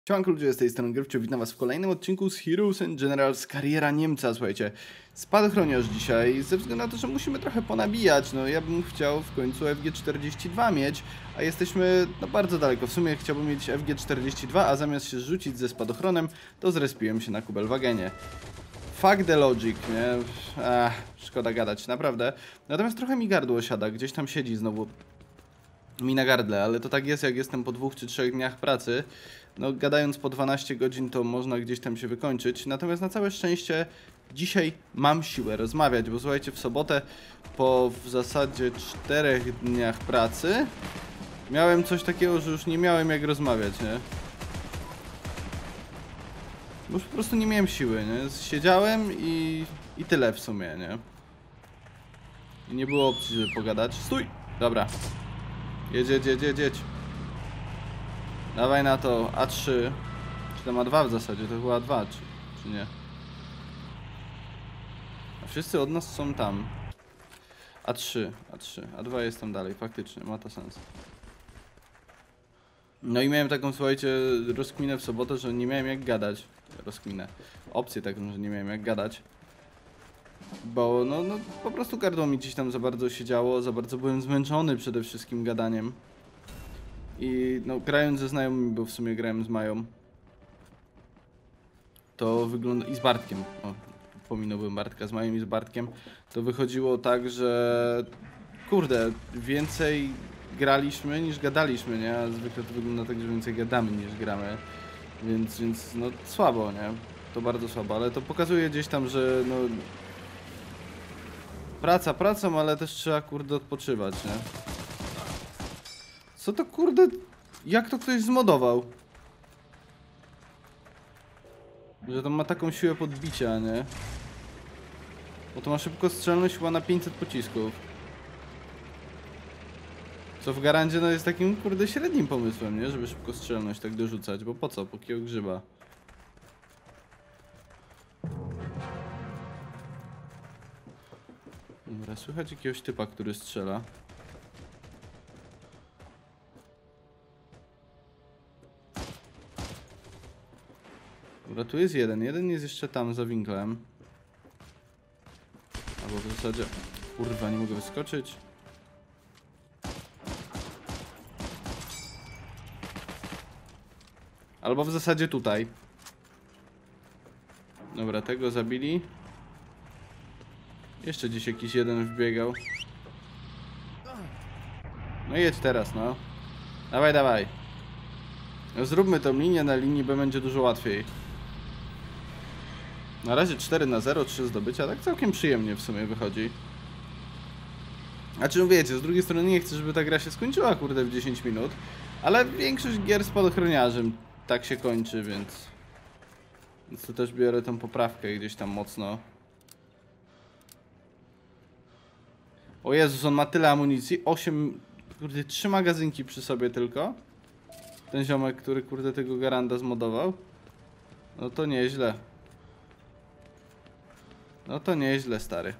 Siemanko ludzie, z tej strony Gryfcio, witam was w kolejnym odcinku z Heroes and Generals Kariera Niemca. Słuchajcie, spadochroniarz dzisiaj, ze względu na to, że musimy trochę ponabijać. No ja bym chciał w końcu FG42 mieć, a jesteśmy no bardzo daleko. W sumie chciałbym mieć FG42, a zamiast się rzucić ze spadochronem, to zrespiłem się na Kubelwagenie. Fuck the logic, nie? Szkoda gadać, naprawdę. Natomiast trochę mi gardło siada, gdzieś tam siedzi znowu mi na gardle, ale to tak jest, jak jestem po 2 czy 3 dniach pracy. No gadając po 12 godzin to można gdzieś tam się wykończyć. Natomiast na całe szczęście dzisiaj mam siłę rozmawiać, bo słuchajcie, w sobotę po w zasadzie 4 dniach pracy miałem coś takiego, że już nie miałem jak rozmawiać, nie? Bo już po prostu nie miałem siły, nie? Siedziałem i tyle w sumie, nie? I nie było opcji, żeby pogadać. Stój! Dobra. Jedź. Dawaj na to A3. Czy to ma 2 w zasadzie? To chyba 2, czy nie? A wszyscy od nas są tam. A3. A2 jest tam dalej, faktycznie, ma to sens. No i miałem taką, słuchajcie, rozkminę w sobotę, że nie miałem jak gadać. Rozkminę. Opcję taką, że nie miałem jak gadać. Bo no po prostu gardło mi gdzieś tam za bardzo siedziało, za bardzo byłem zmęczony przede wszystkim gadaniem. I no grając ze znajomymi, bo w sumie grałem z Mają, to wygląda... i z Bartkiem, o, pominąłbym Bartka, z Mają i z Bartkiem, to wychodziło tak, że kurde, więcej graliśmy niż gadaliśmy, nie? A zwykle to wygląda tak, że więcej gadamy niż gramy, więc no słabo, nie? To bardzo słabo, ale to pokazuje gdzieś tam, że no... praca pracą, ale też trzeba kurde odpoczywać, nie? Co to kurde... jak to ktoś zmodował? Że to ma taką siłę podbicia, nie? Bo to ma szybkostrzelność chyba na 500 pocisków. Co w Garandzie no jest takim kurde średnim pomysłem, nie? Żeby szybkostrzelność tak dorzucać, bo po co? Po kieł grzyba. Dobra, słychać jakiegoś typa, który strzela. Dobra, tu jest jeden. Jeden jest jeszcze tam za winklem. Albo w zasadzie... kurwa, nie mogę wyskoczyć. Albo w zasadzie tutaj. Dobra, tego zabili. Jeszcze gdzieś jakiś jeden wbiegał. No jedź teraz, no. Dawaj. No, zróbmy tą linię na linii, bo będzie dużo łatwiej. Na razie 4-0, 3 zdobycia, tak całkiem przyjemnie w sumie wychodzi. A czym wiecie, z drugiej strony nie chcę, żeby ta gra się skończyła kurde w 10 minut. Ale większość gier z spadochroniarzem tak się kończy, więc to też biorę tą poprawkę gdzieś tam mocno. O Jezus, on ma tyle amunicji, 8, kurde, 3 magazynki przy sobie tylko. Ten ziomek, który kurde tego Garanda zmodował. No to nieźle. No to nieźle, stary.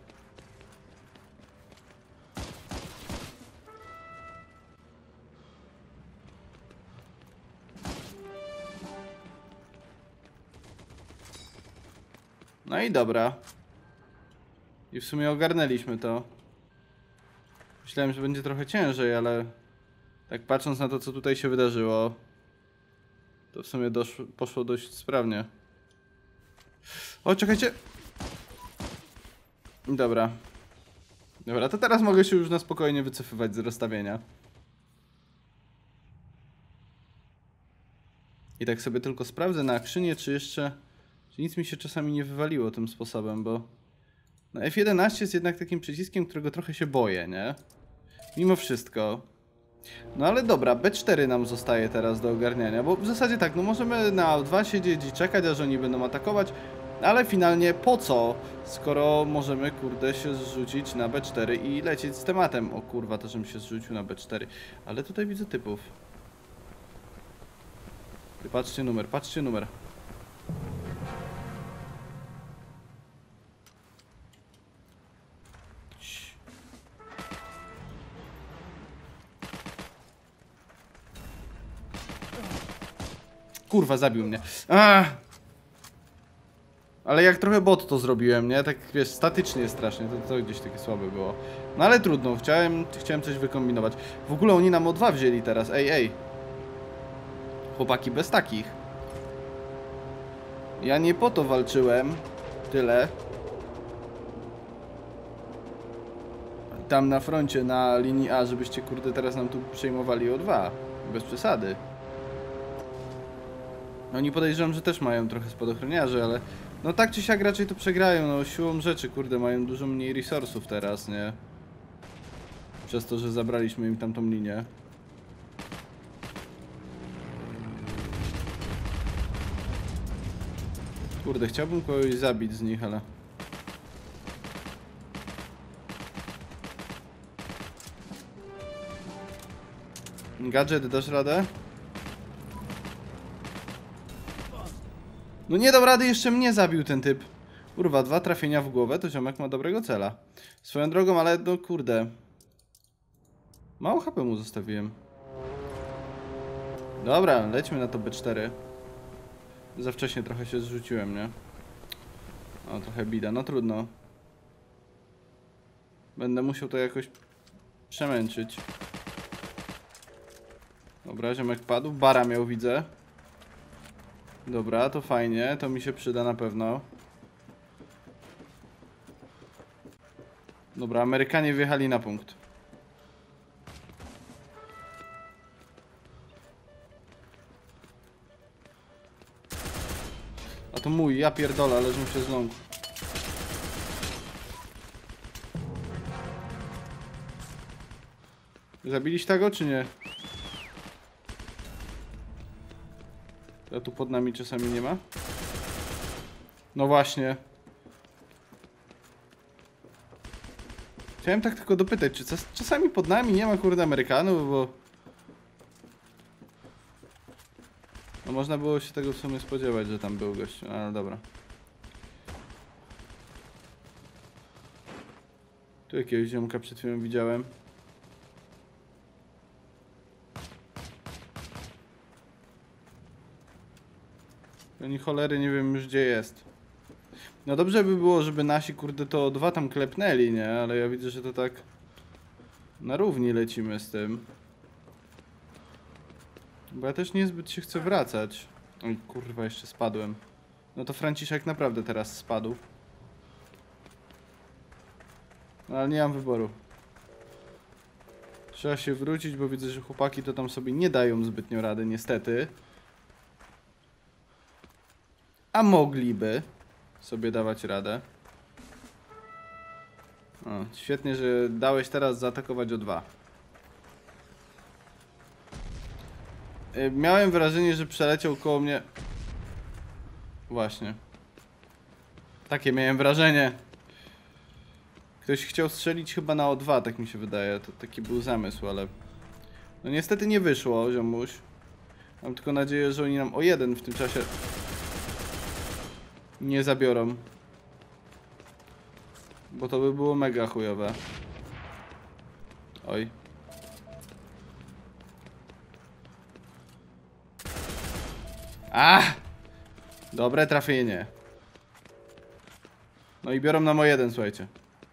No i dobra. I w sumie ogarnęliśmy to. Myślałem, że będzie trochę ciężej, ale tak patrząc na to, co tutaj się wydarzyło, to w sumie poszło dość sprawnie. O, czekajcie. Dobra, to teraz mogę się już na spokojnie wycofywać z rozstawienia. I tak sobie tylko sprawdzę na akrzynie, czy jeszcze... czy nic mi się czasami nie wywaliło tym sposobem, bo... no F11 jest jednak takim przyciskiem, którego trochę się boję, nie? Mimo wszystko. No ale dobra, B4 nam zostaje teraz do ogarniania, bo w zasadzie tak, no możemy na A2 siedzieć i czekać, aż oni będą atakować, ale finalnie po co, skoro możemy kurde się zrzucić na B4 i lecieć z tematem. O kurwa, to żebym się zrzucił na B4, ale tutaj widzę typów. Patrzcie numer. kurwa, zabił mnie. Ach! Ale jak trochę bot to zrobiłem, nie? Tak, wiesz, statycznie strasznie, to gdzieś takie słabe było. No ale trudno, chciałem coś wykombinować. W ogóle oni nam O2 wzięli teraz, ej. Chłopaki bez takich. Ja nie po to walczyłem. Tyle. Tam na froncie, na linii A, żebyście kurde teraz nam tu przejmowali O2. Bez przesady. Oni podejrzewam, że też mają trochę spadochroniarzy, ale... No tak czy siak raczej to przegrają, no siłą rzeczy, kurde, mają dużo mniej resursów teraz, nie? Przez to, że zabraliśmy im tamtą linię. Kurde, chciałbym kogoś zabić z nich, ale... Gadżet, dasz radę? No nie dał rady, jeszcze mnie zabił ten typ. Kurwa, 2 trafienia w głowę, to ziomek ma dobrego cela. Swoją drogą, ale no kurde. Mało HP mu zostawiłem. Dobra, lećmy na to B4. Za wcześnie trochę się zrzuciłem, nie? O, trochę bida, no trudno. Będę musiał to jakoś przemęczyć. Dobra, ziomek padł. Bara miał, widzę. Dobra, to fajnie, to mi się przyda na pewno. Dobra, Amerykanie wjechali na punkt. A to mój, ja pierdolę, ale żebym się zląkł. Zabiliście tego, czy nie? A tu pod nami czasami nie ma? No właśnie. Chciałem tak tylko dopytać, czy czasami pod nami nie ma kurde Amerykanów, bo... No można było się tego w sumie spodziewać, że tam był gość, ale dobra. Tu jakiegoś ziomka przed chwilą widziałem. Oni cholery nie wiem już gdzie jest. No dobrze by było, żeby nasi kurde to O2 tam klepnęli, nie? Ale ja widzę, że to tak na równi lecimy z tym. Bo ja też niezbyt się chcę wracać. Oj kurwa, jeszcze spadłem. No to Franciszek naprawdę teraz spadł. No ale nie mam wyboru. Trzeba się wrócić, bo widzę, że chłopaki to tam sobie nie dają zbytnio rady, niestety. A mogliby sobie dawać radę. O, świetnie, że dałeś teraz zaatakować O2. Miałem wrażenie, że przeleciał koło mnie. Właśnie. Takie miałem wrażenie. Ktoś chciał strzelić chyba na O2, tak mi się wydaje. To taki był zamysł, ale... No niestety nie wyszło, ziomuś. Mam tylko nadzieję, że oni nam O1 w tym czasie nie zabiorą. Bo to by było mega chujowe. Oj. Dobre trafienie. No i biorą nam O1, słuchajcie.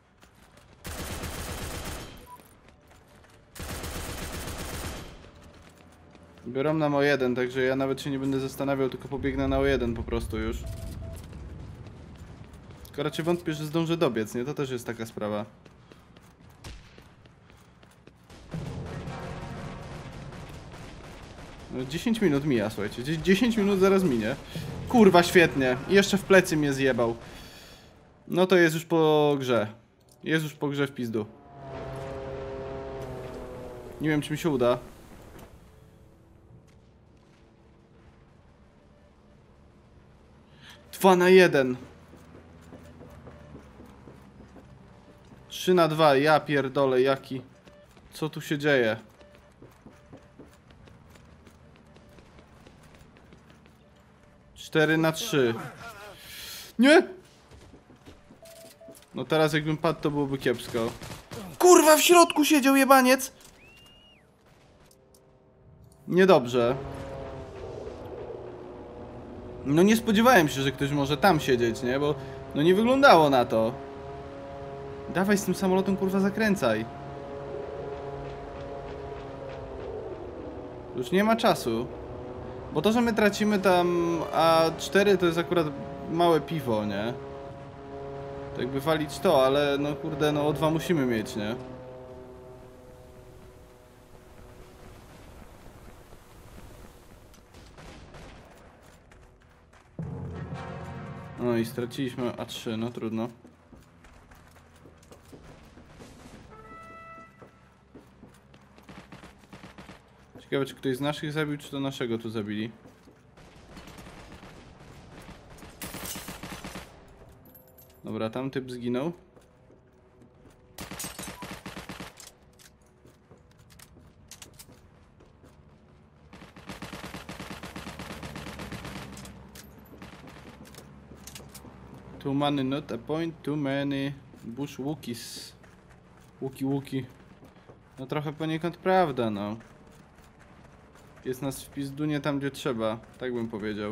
Biorą nam O1, także ja nawet się nie będę zastanawiał, tylko pobiegnę na O1 po prostu już. Tylko raczej wątpię, że zdążę dobiec, nie? To też jest taka sprawa. No 10 minut mija, słuchajcie. 10 minut zaraz minie. Kurwa, świetnie. I jeszcze w plecy mnie zjebał. No to jest już po grze. Jest już po grze w pizdu. Nie wiem, czy mi się uda. Dwa na 1. 3 na 2. Ja pierdolę, jaki. Co tu się dzieje? Cztery na 3. Nie! No teraz jakbym padł, to byłoby kiepsko. Kurwa, w środku siedział jebaniec! Niedobrze. No nie spodziewałem się, że ktoś może tam siedzieć, nie? Bo no nie wyglądało na to. Dawaj z tym samolotem, kurwa, zakręcaj. Już nie ma czasu. Bo to, że my tracimy tam A4 to jest akurat małe piwo, nie? To jakby walić to, ale no kurde, no O2 musimy mieć, nie? No i straciliśmy A3, no trudno. Ciekawe, czy ktoś z naszych zabił, czy to naszego tu zabili. Dobra, tam typ zginął. Too many, not a point, too many bush wookies. Łuki. No trochę poniekąd prawda, no. Jest nas w pizdunie tam, gdzie trzeba, tak bym powiedział.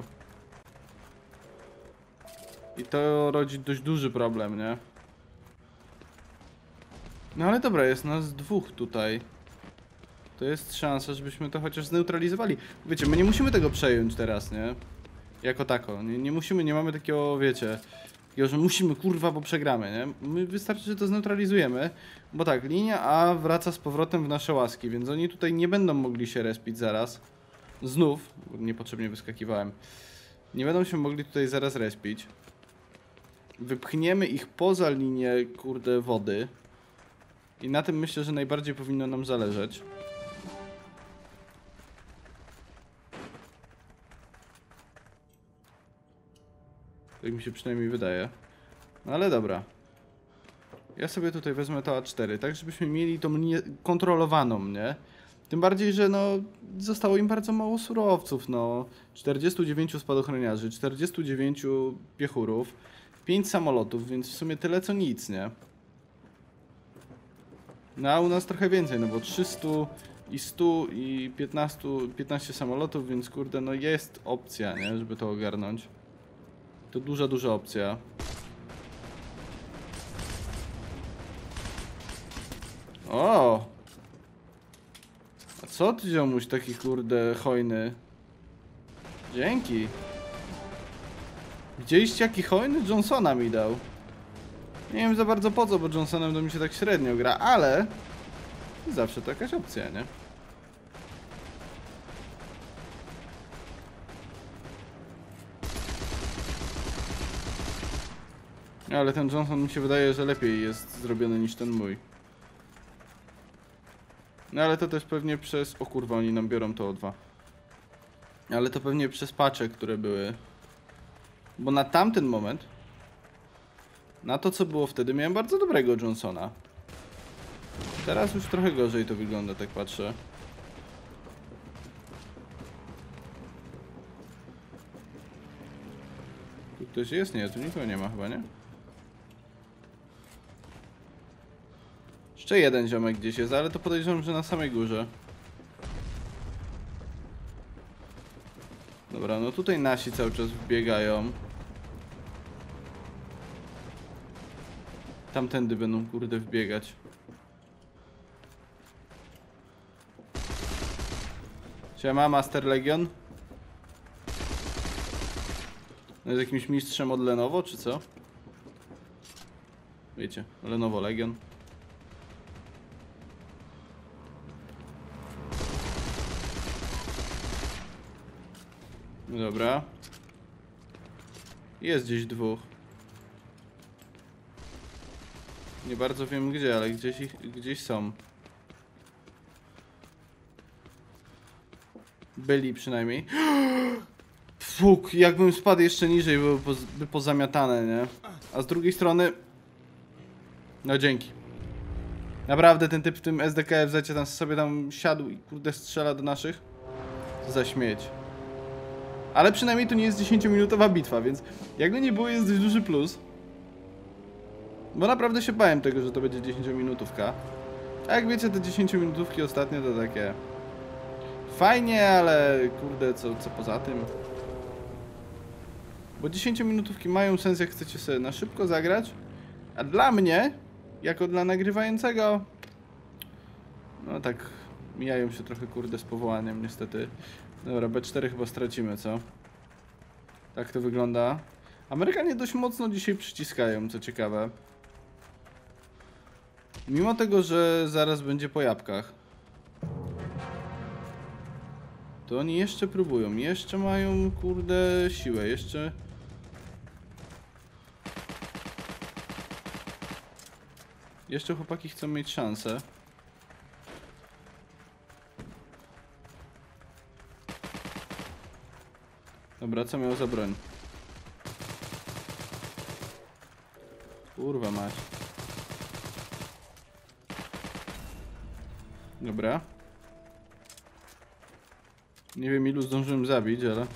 I to rodzi dość duży problem, nie? No ale dobra, jest nas dwóch tutaj. To jest szansa, żebyśmy to chociaż zneutralizowali. Wiecie, my nie musimy tego przejąć teraz, nie? Jako tako. Nie musimy, nie mamy takiego, wiecie... Takiego, że musimy, kurwa, bo przegramy, nie? My wystarczy, że to zneutralizujemy. Bo tak, linia A wraca z powrotem w nasze łaski, więc oni tutaj nie będą mogli się respić zaraz. Znów, niepotrzebnie wyskakiwałem. Nie będą się mogli tutaj zaraz respić. Wypchniemy ich poza linię, kurde, wody. I na tym myślę, że najbardziej powinno nam zależeć. Tak mi się przynajmniej wydaje. No ale dobra. Ja sobie tutaj wezmę to A4, tak żebyśmy mieli tą linię kontrolowaną, nie? Tym bardziej, że no zostało im bardzo mało surowców, no. 49 spadochroniarzy, 49 piechurów, 5 samolotów, więc w sumie tyle co nic, nie? No a u nas trochę więcej, no bo 300 i 100 i 15 samolotów, więc kurde, no jest opcja, nie? Żeby to ogarnąć. To duża opcja. O! A co ty, ziomuś, taki kurde hojny? Dzięki. Widzieliście, jaki hojny? Johnsona mi dał. Nie wiem za bardzo po co, bo Johnsonem to mi się tak średnio gra, ale zawsze to jakaś opcja, nie? Ale ten Johnson mi się wydaje, że lepiej jest zrobiony niż ten mój. No ale to też pewnie przez... O kurwa, oni nam biorą to O2. Ale to pewnie przez patche, które były. Bo na tamten moment, na to co było wtedy, miałem bardzo dobrego Johnsona. Teraz już trochę gorzej to wygląda, tak patrzę. Tu ktoś jest? Nie, tu nikogo nie ma chyba, nie? Jeszcze jeden ziomek gdzieś jest, ale to podejrzewam, że na samej górze. Dobra, no tutaj nasi cały czas wbiegają. Tamtędy będą, kurde, wbiegać. Siema, Master Legion. No jest jakimś mistrzem od Lenovo, czy co? Wiecie, Lenovo Legion. Dobra. Jest gdzieś dwóch. Nie bardzo wiem gdzie, ale gdzieś są. Byli przynajmniej. Fuk, jakbym spadł jeszcze niżej, byłyby pozamiatane, nie? A z drugiej strony... No dzięki. Naprawdę ten typ w tym SDKFZ tam sobie tam siadł i kurde strzela do naszych. Co za śmieć. Ale przynajmniej to nie jest 10-minutowa bitwa, więc jakby nie było, jest dość duży plus. Bo naprawdę się bałem tego, że to będzie 10-minutówka. A jak wiecie, te 10-minutówki ostatnie to takie... Fajnie, ale kurde, co poza tym? Bo 10-minutówki mają sens, jak chcecie sobie na szybko zagrać. A dla mnie, jako dla nagrywającego, no tak, mijają się trochę kurde z powołaniem niestety. Dobra, B4 chyba stracimy, co? Tak to wygląda. Amerykanie dość mocno dzisiaj przyciskają, co ciekawe. Mimo tego, że zaraz będzie po jabłkach. To oni jeszcze próbują, jeszcze mają kurde siłę, jeszcze... Jeszcze chłopaki chcą mieć szansę. Dobra, co miał za broń? Kurwa mać. Dobra. Nie wiem ilu zdążyłem zabić, ale...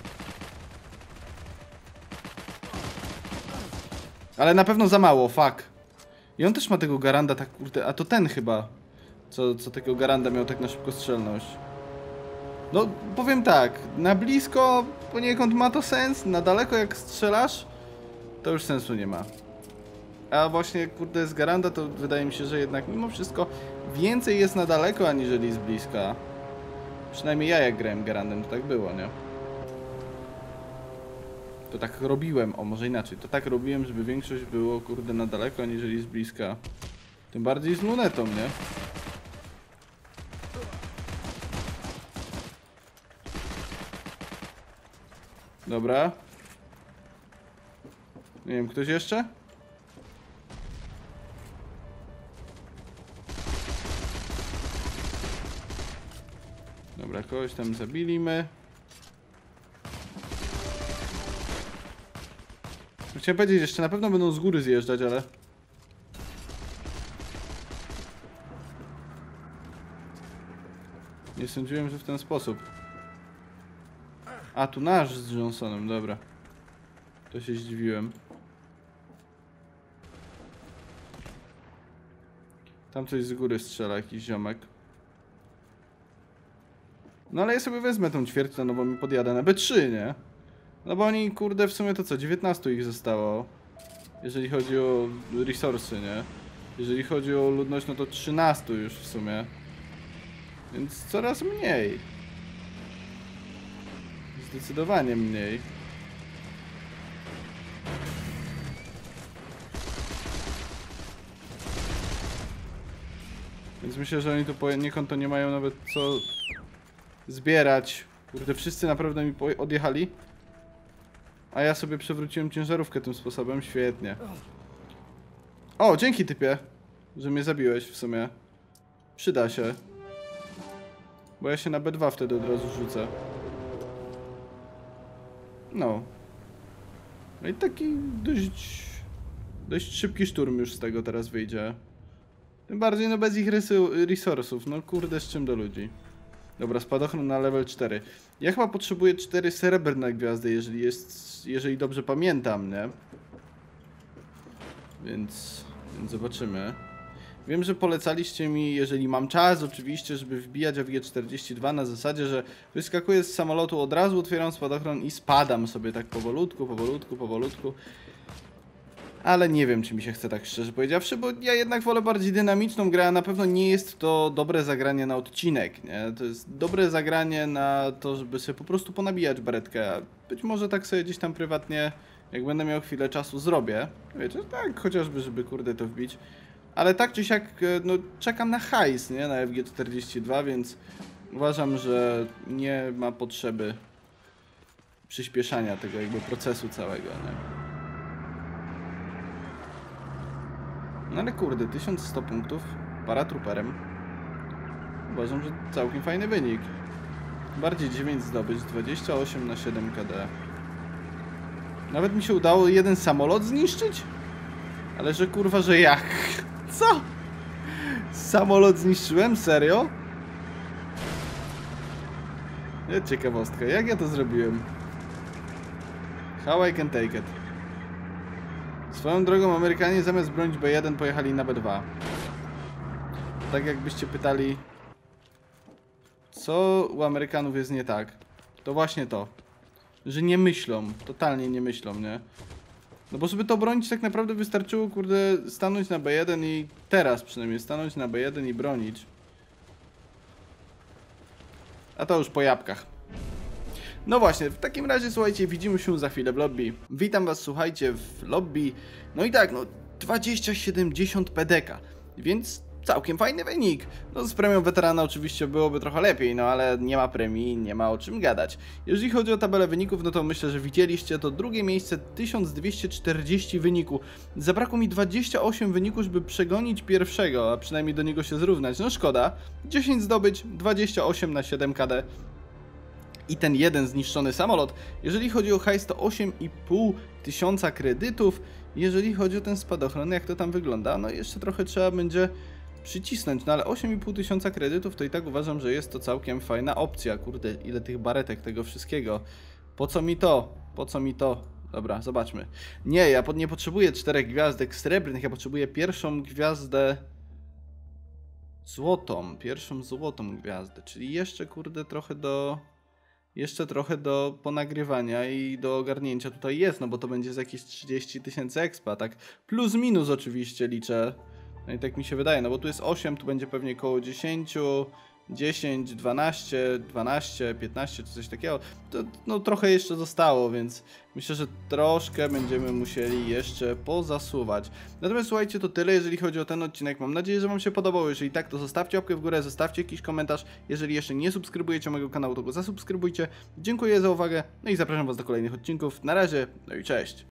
Ale na pewno za mało, fuck. I on też ma tego Garanda tak kurde... A to ten chyba. Co tego Garanda miał tak na szybkostrzelność. No, powiem tak. Na blisko poniekąd ma to sens. Na daleko jak strzelasz, to już sensu nie ma. A właśnie kurde z Garanda to wydaje mi się, że jednak mimo wszystko więcej jest na daleko aniżeli z bliska. Przynajmniej ja jak grałem Garandem to tak było, nie? To tak robiłem, o może inaczej, to tak robiłem, żeby większość było kurde na daleko aniżeli z bliska. Tym bardziej z lunetą, nie? Dobra. Nie wiem, ktoś jeszcze? Dobra, kogoś tam zabiliśmy. Chciałem powiedzieć, jeszcze na pewno będą z góry zjeżdżać, ale... Nie sądziłem, że w ten sposób. A, tu nasz z Johnsonem, dobra. To się zdziwiłem. Tam coś z góry strzela, jakiś ziomek. No ale ja sobie wezmę tą ćwierć, no bo mi podjada na B3, nie? No bo oni, kurde, w sumie to co, 19 ich zostało. Jeżeli chodzi o resursy, nie? Jeżeli chodzi o ludność, no to 13 już w sumie. Więc coraz mniej. Zdecydowanie mniej. Więc myślę, że oni tu poniekąd to nie mają nawet co zbierać. Kurde, wszyscy naprawdę mi odjechali. A ja sobie przewróciłem ciężarówkę tym sposobem, świetnie. O, dzięki typie, że mnie zabiłeś w sumie. Przyda się. Bo ja się na B2 wtedy od razu rzucę. No. No i taki dość szybki szturm już z tego teraz wyjdzie. Tym bardziej no bez ich resursów, no kurde z czym do ludzi. Dobra, spadochron na level 4. Ja chyba potrzebuję 4 srebrne gwiazdy, jeżeli dobrze pamiętam, nie? Więc zobaczymy. Wiem, że polecaliście mi, jeżeli mam czas oczywiście, żeby wbijać FG42 na zasadzie, że wyskakuję z samolotu od razu, otwieram spadochron i spadam sobie tak powolutku. Ale nie wiem, czy mi się chce tak szczerze powiedziawszy, bo ja jednak wolę bardziej dynamiczną grę, a na pewno nie jest to dobre zagranie na odcinek, nie? To jest dobre zagranie na to, żeby sobie po prostu ponabijać beretkę, a być może tak sobie gdzieś tam prywatnie, jak będę miał chwilę czasu, zrobię. Wiecie, tak, chociażby, żeby kurde to wbić. Ale tak czy siak, no czekam na hajs, nie? Na FG42, więc uważam, że nie ma potrzeby przyspieszania tego jakby procesu całego, nie? No ale kurde, 1100 punktów paratrooperem. Uważam, że całkiem fajny wynik. Bardziej 9 zdobyć, 28 na 7 KD. Nawet mi się udało jeden samolot zniszczyć? Ale że kurwa, że jak? Co? Samolot zniszczyłem? Serio? Ciekawostka, jak ja to zrobiłem? How I can take it. Swoją drogą Amerykanie zamiast bronić B1 pojechali na B2. Tak jakbyście pytali, co u Amerykanów jest nie tak, to właśnie to. że nie myślą, totalnie nie myślą, nie? No bo żeby to bronić tak naprawdę wystarczyło, kurde, stanąć na B1 i teraz przynajmniej stanąć na B1 i bronić. A to już po jabłkach. No właśnie, w takim razie słuchajcie, widzimy się za chwilę w lobby. Witam was, słuchajcie, w lobby. No i tak, no 2070 PDK, więc całkiem fajny wynik. No z premią weterana oczywiście byłoby trochę lepiej, no ale nie ma premii, nie ma o czym gadać. Jeżeli chodzi o tabelę wyników, no to myślę, że widzieliście, to drugie miejsce 1240 wyniku. Zabrakło mi 28 wyników, żeby przegonić pierwszego, a przynajmniej do niego się zrównać. No szkoda, 10 zdobyć, 28 na 7 KD. I ten jeden zniszczony samolot. Jeżeli chodzi o hajs, to 8,5 tysiąca kredytów. Jeżeli chodzi o ten spadochron, jak to tam wygląda, no jeszcze trochę trzeba będzie przycisnąć, no ale 8,5 tysiąca kredytów to i tak uważam, że jest to całkiem fajna opcja. Kurde, ile tych baretek, tego wszystkiego. Po co mi to? Po co mi to? Dobra, zobaczmy. Nie, ja nie potrzebuję 4 gwiazdek srebrnych, ja potrzebuję pierwszą gwiazdę złotą. Pierwszą złotą gwiazdę, czyli jeszcze kurde trochę do... Jeszcze trochę do ponagrywania i do ogarnięcia tutaj jest, no bo to będzie z jakieś 30 tysięcy expa, tak plus minus oczywiście liczę. No i tak mi się wydaje, no bo tu jest 8, tu będzie pewnie koło 10, 10, 12, 12, 15 czy coś takiego. To no trochę jeszcze zostało, więc myślę, że troszkę będziemy musieli jeszcze pozasuwać. Natomiast słuchajcie, to tyle, jeżeli chodzi o ten odcinek. Mam nadzieję, że wam się podobało. Jeżeli tak, to zostawcie łapkę w górę, zostawcie jakiś komentarz. Jeżeli jeszcze nie subskrybujecie mojego kanału, to go zasubskrybujcie. Dziękuję za uwagę, no i zapraszam was do kolejnych odcinków. Na razie, no i cześć!